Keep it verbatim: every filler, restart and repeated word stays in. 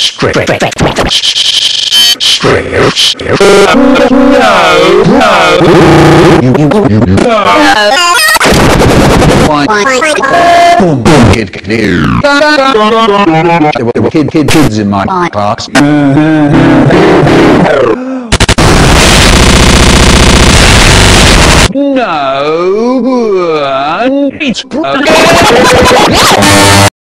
Strip. Strip. Strip. No. No. You. You. You. No. Boom. Boom. Kid. Clear. There were kid, kid, kids in my class. No. It's.